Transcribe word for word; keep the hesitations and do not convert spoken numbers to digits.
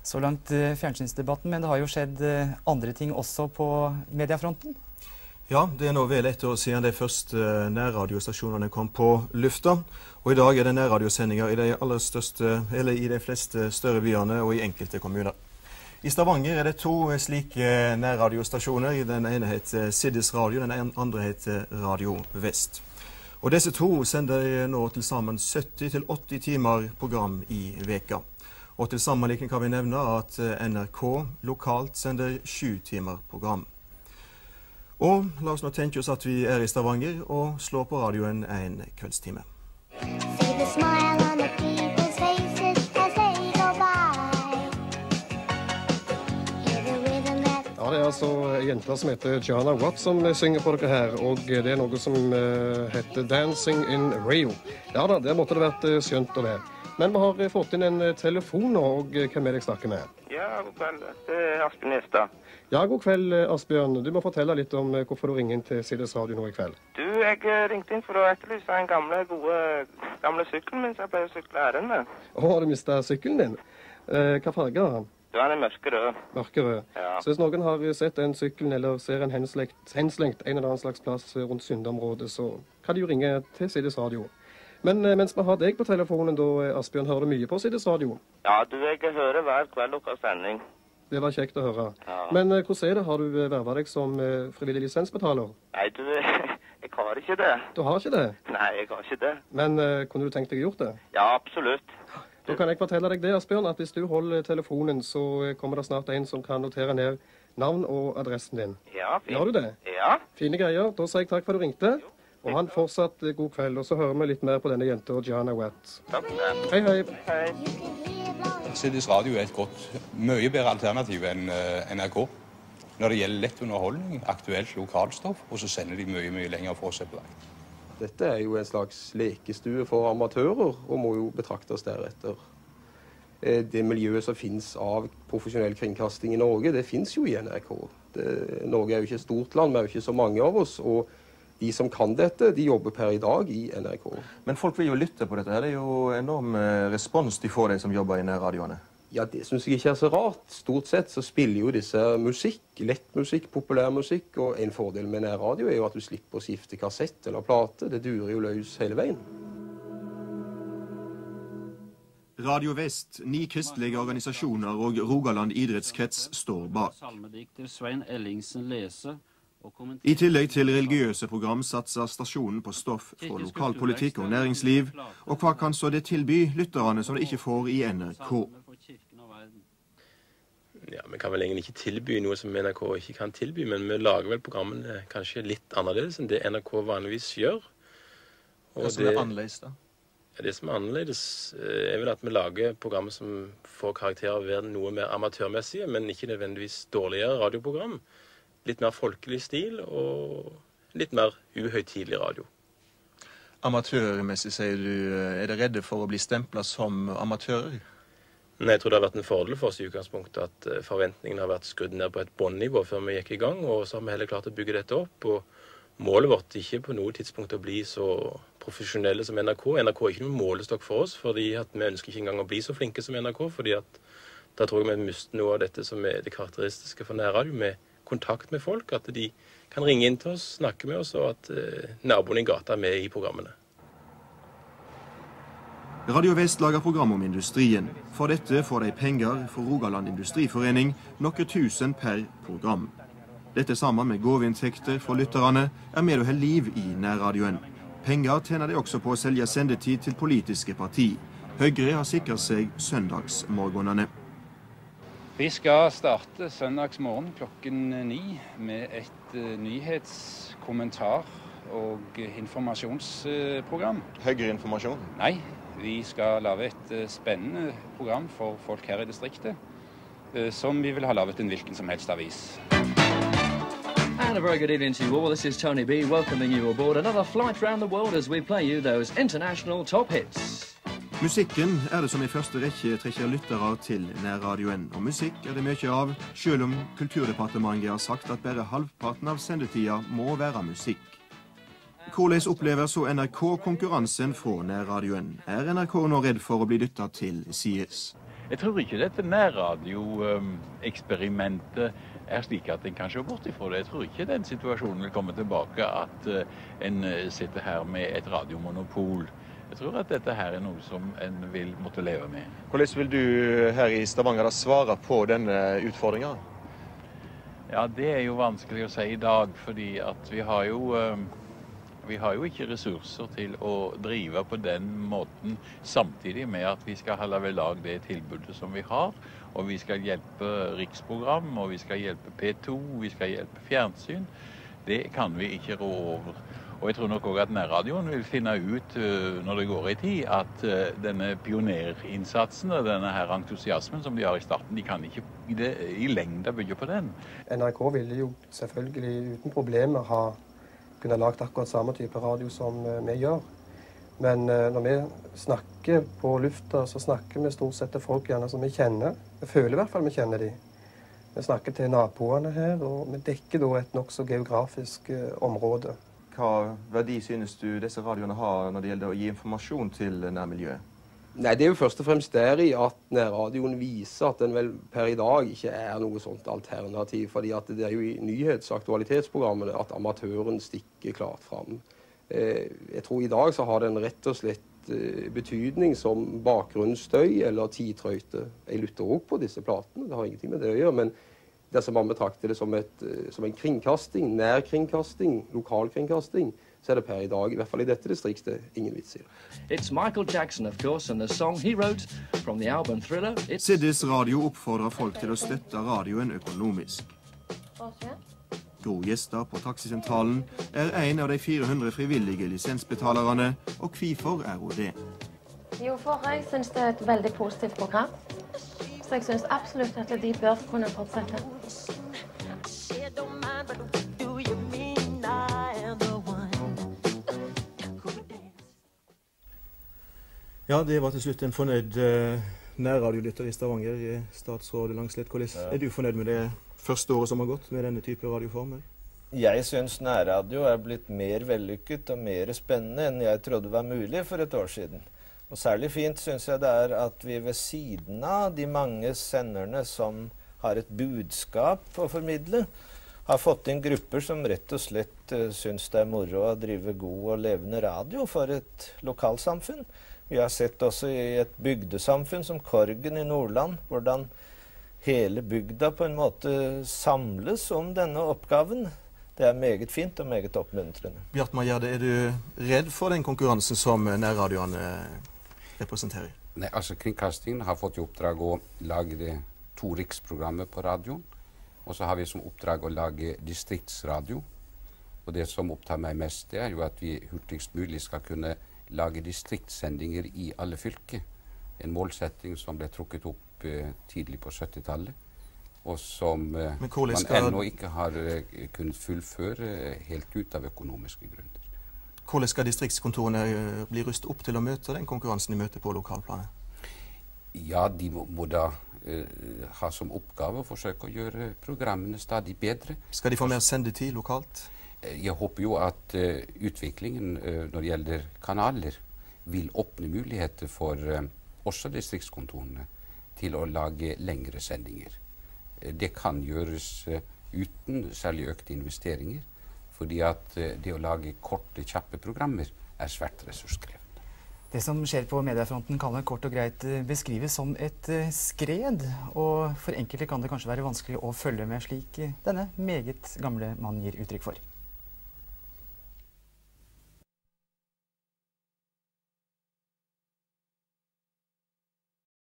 Så langt fjernsynsdebatten, men det har jo skjedd andre ting også på mediefronten. Ja, det er nå vel ett år siden de første nærradiostasjonene kom på lufta. Og i dag er det nærradiosendinger i de aller største, eller i de fleste større byene og i enkelte kommuner. I Stavanger er det to slike nærradiostasjoner. Den ene heter Siddis Radio, den andre heter Radio Vest. Og disse to sender nå til sammen sytti til åtti timer program i veka. Og til sammenligning kan vi nevne at N R K lokalt sender sju timer program. Og la oss nå tenke oss at vi er i Stavanger og slår på radioen en kveldstime. Ja, det er altså jenter som heter Jana Watt som synger på dere her, og det er noe som uh, heter Dancing in Rio. Ja da, det måtte det vært uh, skjønt å være. Men vi har fått inn en telefon nå, og hvem er det jeg snakker med? Ja, god kveld. Det er Asbjørn Estad. Ja, god kveld, Asbjørn. Du må fortelle litt om hvorfor du ringer inn til Siddis Radio nå i kveld. Du, jeg ringte inn for å etterlyse en gamle, gode, gamle sykkel min som jeg pleier å sykle æren med. Å, har du mistet sykkelen din? Eh, hva farge har han? Du, han er mørkerød. Mørkerød. Ja. Så hvis noen har sett den sykkelen, eller ser en henslengt, henslengt en eller annen slags plass rundt Sundeområdet, så kan de jo ringe til Siddis Radio. Men mens vi har deg på telefonen da, Asbjørn, hører du mye på Siddis Radio? Ja, du, jeg hører hver kveld deres sending. Det var kjekt å høre. Ja. Men hvordan er det? Har du vervet deg som frivillig lisensbetaler? Nei, du, jeg har ikke det. Du har ikke det? Nei, jeg har ikke det. Men uh, kunne du tenkt deg gjort det? Ja, absolutt. Da kan jeg fortelle deg det, Asbjørn, at hvis du holder telefonen, så kommer det snart en som kan notere ned navn og adressen din. Ja, fint. Gjør du det? Ja. Fine greier. Da sier jeg takk for at du ringte. Jo. Og han fortsatt god kveld, og så hører vi litt mer på denne jenta, Jana Watt. Takk. Hei, hei. Hei. Siddis Radio er et godt, mye bedre alternativ enn N R K. Når det gjelder lett underholdning, aktuelt lokalstoff, og så sender de mye, mye lenger for seg på vei. Dette er jo en slags lekestue for amatører, og må jo betraktes deretter. Det miljøet som finnes av profesjonell kringkasting i Norge, det finnes jo i N R K. Det, Norge er jo ikke et stort land, vi er jo ikke så mange av oss, og de som kan dette, de jobber per i dag i N R K. Men folk vil jo lytte på dette. Det er jo enorm respons de får, de som jobber i nærradioene. Ja, det synes jeg ikke er så rart. Stort sett så spiller jo disse musikk, lettmusikk, populærmusikk, og en fordel med nærradio er jo at du slipper å skifte kassett eller plate. Det durer jo løs hele veien. Radio Vest, ni kristelige organisasjoner og Rogaland idrettskrets står bak. Salmedikter Svein Ellingsen leser. I tillegg til religiøse program satser stasjonen på stoff fra lokalpolitikk og næringsliv, og hva kan så det tilby lytterne som det ikke får i N R K? Ja, vi kan vel egentlig ikke tilby noe som N R K ikke kan tilby, men vi lager vel programmene kanskje litt annerledes enn det N R K vanligvis gjør. Og Hva som er annerledes da? Ja, det som er annerledes er vel at vi lager programmer som får karakter av å være noe mer amatørmessige, men ikke nødvendigvis dårligere radioprogram. Litt mer folkelig stil og litt mer uhøytidelig radio. Amatørmessig, sier du. Er dere redde for å bli stemplet som amatører? Nei, jeg tror det har vært en fordel for oss i utgangspunktet at forventningene har vært skrudd ned på et båndnivå før vi gikk i gang, og så har vi heller klart å bygge dette opp. Og målet vårt ikke på noe tidspunkt å bli så profesjonelle som N R K. N R K er ikke noen målestokk for oss, fordi at vi ønsker ikke engang å bli så flinke som N R K, fordi at da tror jeg vi mister noe av dette som er det karakteristiske for nærradio, med kontakt med folk, at de kan ringe inn til oss, snakke med oss, og at eh, naboen i gata er med i programmene. Radio Vest lager program om industrien. For dette får de penger for Rogaland Industriforening, noen tusen per program. Dette sammen med gåveinntekter fra lytterne er med å holde liv i nærradioen. Penger tjener de også på å selge sendetid til politiske parti. Høyre har sikret seg søndagsmorgenene. Vi skal starte søndagsmorgen klokken ni med et uh, nyhetskommentar og informasjonsprogram. Uh, Høyre informasjon? Nei, vi skal lage et uh, spennende program for folk her i distriktet, uh, som vi vil ha laget en hvilken som helst avis. And a very good evening to you all. This is Tony B welcoming you aboard another flight around the world as we play you those international top hits. Musikken er det som i første rekke trekker lyttere til nærradioen, og musikk er det mye av, selv om Kulturdepartementet har sagt at bare halvparten av sendetida må være musikk. Hvordan opplever så N R K konkurransen fra nærradioen? Er N R K nå redd for å bli dyttet til sides? Jeg tror ikke dette nærradioeksperimentet er slik at en kan se bort ifra det. Jeg tror ikke den situasjonen vil komme tilbake at en sitter her med et radiomonopol. Jeg tror at dette her er noe som en vil måtte leve med. Hvordan vil du her i Stavanger da svare på denne utfordringen? Ja, det er jo vanskelig å si i dag, fordi at vi har jo... Vi har jo ikke ressurser til å drive på den måten, samtidig med at vi skal holde ved lag det tilbudet som vi har. Og vi skal hjelpe riksprogram, og vi skal hjelpe P to, vi skal hjelpe fjernsyn. Det kan vi ikke rå over. Og jeg tror nok også at nærradioen vil finne ut, når det går i tid, at denne pionerinnsatsen og denne her entusiasmen som de har i starten, de kan ikke i, det, i lengda bygge på den. N R K ville jo selvfølgelig uten problemer ha kunne lagt akkurat samme type radio som vi gjør. Men når vi snakker på lufta, så snakker vi stort sett til folk gjerne som vi kjenner. Vi føler i hvert fall vi kjenner de. Vi snakker til naboene her, og vi dekker da et nok så geografisk område. Hva verdi synes du disse radioene har når det gjelder å gi informasjon til nærmiljøet? Nei, det er jo først og fremst der i at nærradioen viser at den vel per i dag ikke er noe sånt alternativ, fordi at det er jo i nyhets- og aktualitetsprogrammene at amatøren stikker klart fram. Eh, jeg tror i dag så har den rett og slett eh, betydning som bakgrunnsstøy eller tidtrøyte. Jeg lytter også på disse platene, det har ingenting med det å gjøre, men dersom man betrakter det som, et, som en kringkasting, nærkringkasting, lokalkringkasting, så er det per i dag, i hvert fall i dette distriktet, ingen vits i det. It's Michael Jackson, of course, and the song he wrote from the album Thriller. Siddis Radio oppfordrer folk til å støtte radioen økonomisk. Gro Gjester på taxisentralen er en av de fire hundre frivillige lisensbetalerne, og hvorfor er hun det? Jo, for jeg synes det er et veldig positivt program, så jeg synes absolutt at de bør kunne fortsette. Ja, det var til slutt en fornøyd uh, nærradiolytter i Stavanger. Statsråd Langslett, hvordan ja. Er du fornøyd med det første året som har gått med denne type radioformer? Jeg synes nærradio er blitt mer vellykket og mer spennende enn jeg trodde var mulig for et år siden. Og særlig fint synes jeg det er at vi ved siden av de mange senderne som har et budskap å formidle, har fått inn grupper som rett og slett uh, synes det er moro å drive god og levende radio for et lokalsamfunn. Vi har sett også i et bygdesamfunn som Korgen i Nordland, hvordan hele bygda på en måte samles om denne oppgaven. Det er meget fint og meget oppmuntrende. Bjartmar Gjerde, er du redd for den konkurransen som nærradioene representerer? Nei, altså Kringkastingen har fått i oppdrag å lage det to riksprogrammer på radioen, og så har vi som oppdrag å lage distriktsradio. Og det som opptar meg mest, det er jo at vi hurtigst mulig skal kunne lage distriktssendinger i alle fylker. En målsetting som ble trukket opp eh, tidlig på syttitallet, og som eh, man ennå ikke har eh, kunnet fullføre eh, helt ut av økonomiske grunner. Hvordan skal distriktskontorene eh, bli rustet opp til å møte den konkurransen de møter på lokalplanet? Ja, de må, må da eh, ha som oppgave å forsøke å gjøre programmene stadig bedre. Skal de få mer sendetid lokalt? Jeg håper jo at uh, utviklingen uh, når det gjelder kanaler vil åpne muligheter for uh, også distriktskontorene til å lage lengre sendinger. Uh, det kan gjøres uh, uten særlig økte investeringer, fordi at uh, det å lage korte, kjappe programmer er svært ressurskrevende. Det som skjer på mediefronten kan vel kort og greit beskrives som et uh, skred, og for enkelte kan det kanskje være vanskelig å følge med slik uh, denne meget gamle mannen gir uttrykk for.